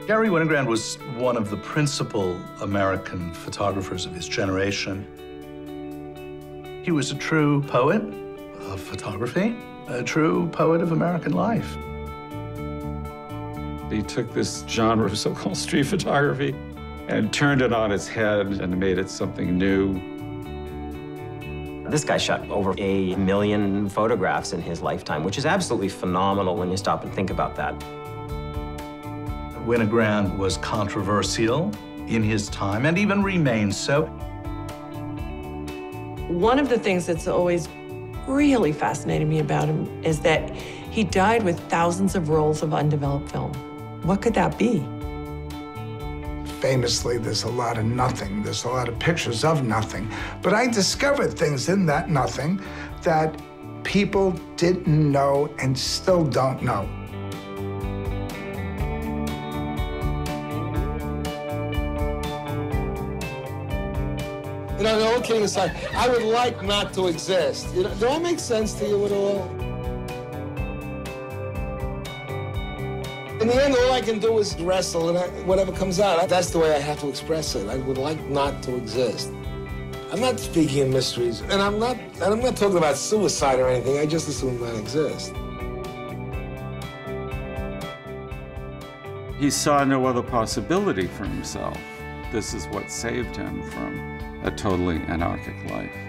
Garry Winogrand was one of the principal American photographers of his generation. He was a true poet of photography, a true poet of American life. He took this genre of so-called street photography and turned it on its head and made it something new. This guy shot over 1 million photographs in his lifetime, which is absolutely phenomenal when you stop and think about that. Winogrand was controversial in his time and even remains so. One of the things that's always really fascinated me about him is that he died with thousands of rolls of undeveloped film. What could that be? Famously, there's a lot of nothing. There's a lot of pictures of nothing. But I discovered things in that nothing that people didn't know and still don't know. You know, the old king aside, I would like not to exist. You know, do I make sense to you at all? In the end, all I can do is wrestle, and whatever comes out, that's the way I have to express it. I would like not to exist. I'm not speaking in mysteries, and I'm not talking about suicide or anything. I just assume that exists. He saw no other possibility for himself. This is what saved him from a totally anarchic life.